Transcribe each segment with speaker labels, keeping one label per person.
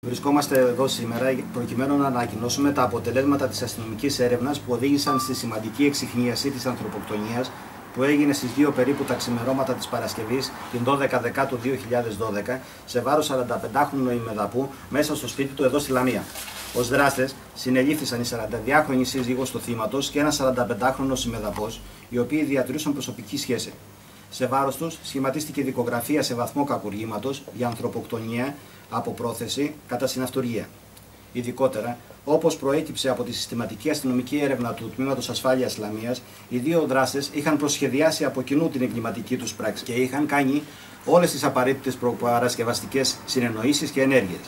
Speaker 1: Βρισκόμαστε εδώ σήμερα προκειμένου να ανακοινώσουμε τα αποτελέσματα της αστυνομικής έρευνας που οδήγησαν στη σημαντική εξιχνίαση της ανθρωποκτονίας που έγινε στις 2 περίπου τα ξημερώματα της Παρασκευής, την 12 Δεκάτου 2012, σε βάρος 45χρονου ημεδαπού μέσα στο σπίτι του εδώ στη Λαμία. Ως δράστες συνελήφθησαν η 42χρονη σύζυγος του θύματος και ένας 45χρονος ημεδαπός, οι οποίοι διατηρούσαν προσωπική σχέση. Σε βάρος τους σχηματίστηκε δικογραφία σε βαθμό κακουργήματος για ανθρωποκτονία από πρόθεση κατά συναυτουργία. Ειδικότερα, όπως προέκυψε από τη συστηματική αστυνομική έρευνα του Τμήματος Ασφάλειας Λαμίας, οι δύο δράστες είχαν προσχεδιάσει από κοινού την εγκληματική τους πράξη και είχαν κάνει όλες τις απαραίτητες προπαρασκευαστικές συνεννοήσεις και ενέργειες.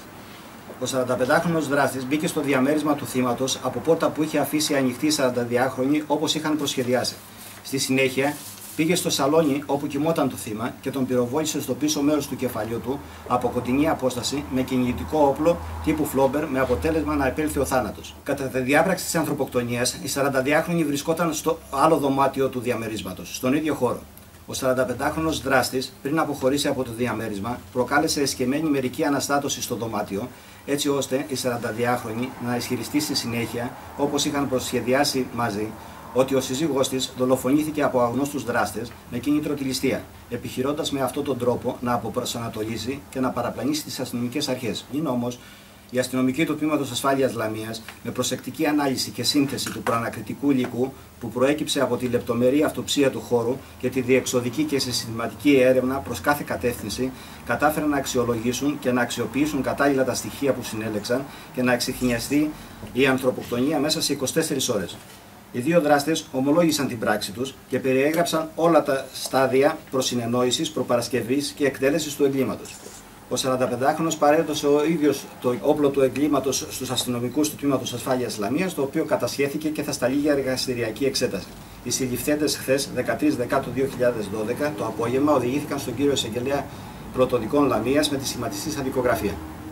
Speaker 1: Ο 45χρονος δράστης μπήκε στο διαμέρισμα του θύματος από πόρτα που είχε αφήσει ανοιχτή η 42χρονη όπως είχαν προσχεδιάσει. Στη συνέχεια, πήγε στο σαλόνι όπου κοιμόταν το θύμα και τον πυροβόλησε στο πίσω μέρος του κεφαλιού του από κοντινή απόσταση με κυνηγητικό όπλο τύπου φλόμπερ με αποτέλεσμα να επέλθει ο θάνατος. Κατά τη διάπραξη της ανθρωποκτονίας, η 42χρονη βρισκόταν στο άλλο δωμάτιο του διαμερίσματος, στον ίδιο χώρο. Ο 45χρονος δράστης, πριν αποχωρήσει από το διαμέρισμα, προκάλεσε εσκεμμένη μερική αναστάτωση στο δωμάτιο, έτσι ώστε η 42χρονη να ισχυριστεί στη συνέχεια, όπως είχαν προσχεδιάσει μαζί, ότι ο σύζυγός της δολοφονήθηκε από αγνώστους δράστες με κίνητρο τη ληστεία, επιχειρώντας με αυτόν τον τρόπο να αποπροσανατολίσει και να παραπλανήσει τις αστυνομικές αρχές. Είναι όμως η αστυνομική του Τμήματος Ασφάλειας Λαμίας, με προσεκτική ανάλυση και σύνθεση του προανακριτικού υλικού που προέκυψε από τη λεπτομερή αυτοψία του χώρου και τη διεξοδική και συστηματική έρευνα προς κάθε κατεύθυνση, κατάφεραν να αξιολογήσουν και να αξιοποιήσουν κατάλληλα τα στοιχεία που συνέλεξαν και να εξιχνιαστεί η ανθρωποκτονία μέσα σε 24 ώρες. Οι δύο δράστες ομολόγησαν την πράξη τους και περιέγραψαν όλα τα στάδια προσυνεννόησης, προπαρασκευής και εκτέλεσης του εγκλήματος. Ο 45χρονος παρέδωσε ο ίδιος το όπλο του εγκλήματος στους αστυνομικούς του Τμήματος Ασφάλειας Λαμίας, το οποίο κατασχέθηκε και θα σταλεί για εργαστηριακή εξέταση. Οι συλληφθέντες χθες, 13 Δεκάτου 2012, το απόγευμα οδηγήθηκαν στον κύριο Εισαγγελέα Πρωτοδικών Λαμίας με τη σχηματιστή δικογραφία.